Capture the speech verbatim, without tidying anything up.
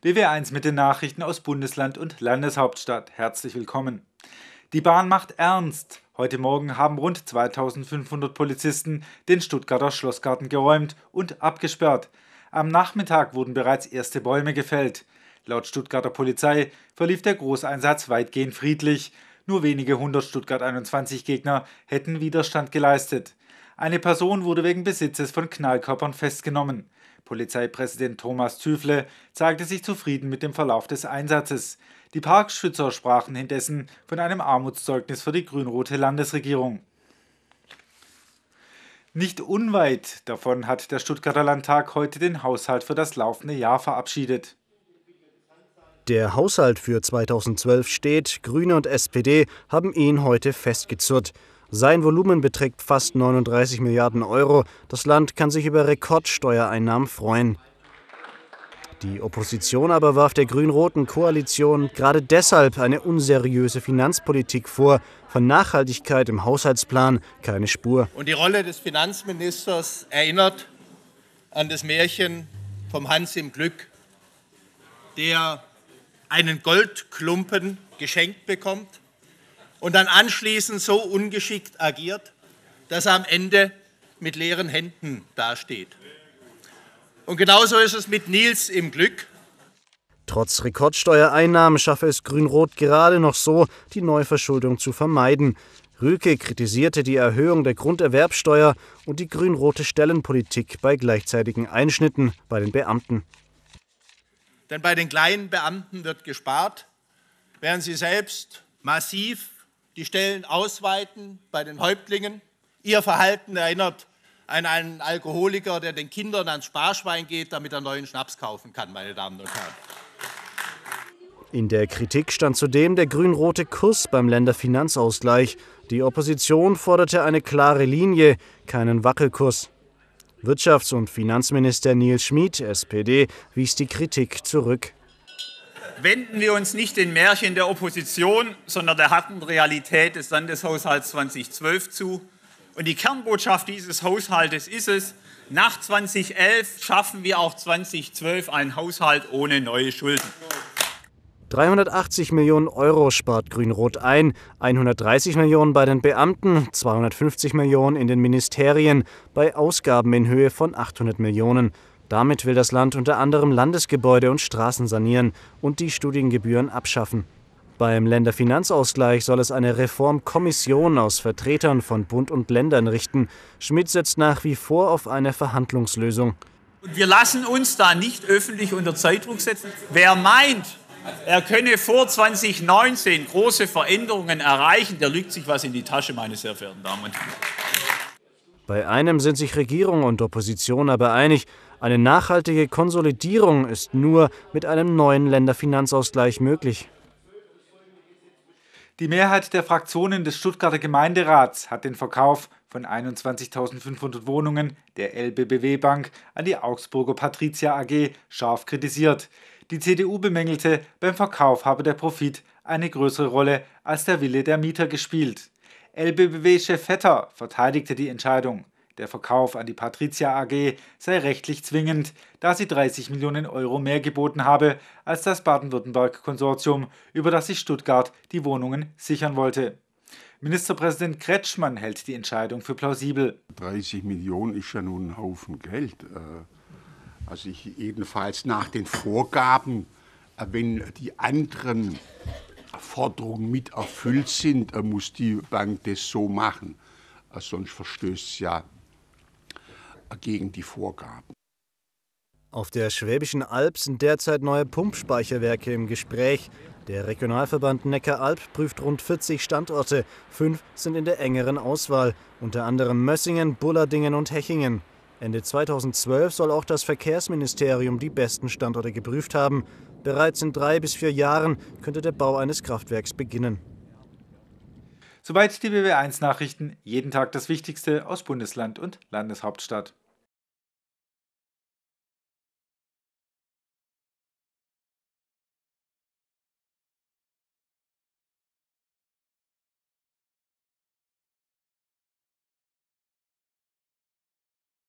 B W eins mit den Nachrichten aus Bundesland und Landeshauptstadt. Herzlich willkommen. Die Bahn macht ernst. Heute Morgen haben rund zweitausendfünfhundert Polizisten den Stuttgarter Schlossgarten geräumt und abgesperrt. Am Nachmittag wurden bereits erste Bäume gefällt. Laut Stuttgarter Polizei verlief der Großeinsatz weitgehend friedlich. Nur wenige hundert Stuttgart einundzwanzig Gegner hätten Widerstand geleistet. Eine Person wurde wegen Besitzes von Knallkörpern festgenommen. Polizeipräsident Thomas Züfle zeigte sich zufrieden mit dem Verlauf des Einsatzes. Die Parkschützer sprachen indessen von einem Armutszeugnis für die grün-rote Landesregierung. Nicht unweit davon hat der Stuttgarter Landtag heute den Haushalt für das laufende Jahr verabschiedet. Der Haushalt für zweitausendzwölf steht, Grüne und S P D haben ihn heute festgezurrt. Sein Volumen beträgt fast neununddreißig Milliarden Euro. Das Land kann sich über Rekordsteuereinnahmen freuen. Die Opposition aber warf der grün-roten Koalition gerade deshalb eine unseriöse Finanzpolitik vor. Von Nachhaltigkeit im Haushaltsplan keine Spur. Und die Rolle des Finanzministers erinnert an das Märchen vom Hans im Glück, der einen Goldklumpen geschenkt bekommt und dann anschließend so ungeschickt agiert, dass er am Ende mit leeren Händen dasteht. Und genauso ist es mit Nils im Glück. Trotz Rekordsteuereinnahmen schaffe es Grün-Rot gerade noch so, die Neuverschuldung zu vermeiden. Rühlke kritisierte die Erhöhung der Grunderwerbsteuer und die grün-rote Stellenpolitik bei gleichzeitigen Einschnitten bei den Beamten. Denn bei den kleinen Beamten wird gespart, während sie selbst massiv die Stellen ausweiten bei den Häuptlingen. Ihr Verhalten erinnert an einen Alkoholiker, der den Kindern ans Sparschwein geht, damit er neuen Schnaps kaufen kann, meine Damen und Herren. In der Kritik stand zudem der grün-rote Kurs beim Länderfinanzausgleich. Die Opposition forderte eine klare Linie, keinen Wackelkurs. Wirtschafts- und Finanzminister Nils Schmid, S P D, wies die Kritik zurück. Wenden wir uns nicht den Märchen der Opposition, sondern der harten Realität des Landeshaushalts zweitausendzwölf zu. Und die Kernbotschaft dieses Haushaltes ist es, nach zweitausendelf schaffen wir auch zweitausendzwölf einen Haushalt ohne neue Schulden. dreihundertachtzig Millionen Euro spart Grün-Rot ein, hundertdreißig Millionen bei den Beamten, zweihundertfünfzig Millionen in den Ministerien, bei Ausgaben in Höhe von achthundert Millionen. Damit will das Land unter anderem Landesgebäude und Straßen sanieren und die Studiengebühren abschaffen. Beim Länderfinanzausgleich soll es eine Reformkommission aus Vertretern von Bund und Ländern richten. Schmid setzt nach wie vor auf eine Verhandlungslösung. Und wir lassen uns da nicht öffentlich unter Zeitdruck setzen. Wer meint, er könne vor zweitausendneunzehn große Veränderungen erreichen, der lügt sich was in die Tasche, meine sehr verehrten Damen und Herren. Bei einem sind sich Regierung und Opposition aber einig. Eine nachhaltige Konsolidierung ist nur mit einem neuen Länderfinanzausgleich möglich. Die Mehrheit der Fraktionen des Stuttgarter Gemeinderats hat den Verkauf von einundzwanzigtausendfünfhundert Wohnungen der L B B W Bank an die Augsburger Patricia A G scharf kritisiert. Die C D U bemängelte, beim Verkauf habe der Profit eine größere Rolle als der Wille der Mieter gespielt. L B B W-Chef Vetter verteidigte die Entscheidung. Der Verkauf an die Patricia A G sei rechtlich zwingend, da sie dreißig Millionen Euro mehr geboten habe als das Baden-Württemberg-Konsortium, über das sich Stuttgart die Wohnungen sichern wollte. Ministerpräsident Kretschmann hält die Entscheidung für plausibel. dreißig Millionen ist ja nun ein Haufen Geld. Also ich, jedenfalls nach den Vorgaben, wenn die anderen Forderungen mit erfüllt sind, muss die Bank das so machen. Sonst verstößt es ja gegen die Vorgaben. Auf der Schwäbischen Alb sind derzeit neue Pumpspeicherwerke im Gespräch. Der Regionalverband Neckaralb prüft rund vierzig Standorte. Fünf sind in der engeren Auswahl, unter anderem Mössingen, Bullardingen und Hechingen. Ende zweitausendzwölf soll auch das Verkehrsministerium die besten Standorte geprüft haben. Bereits in drei bis vier Jahren könnte der Bau eines Kraftwerks beginnen. Soweit die B W eins Nachrichten, jeden Tag das Wichtigste aus Bundesland und Landeshauptstadt.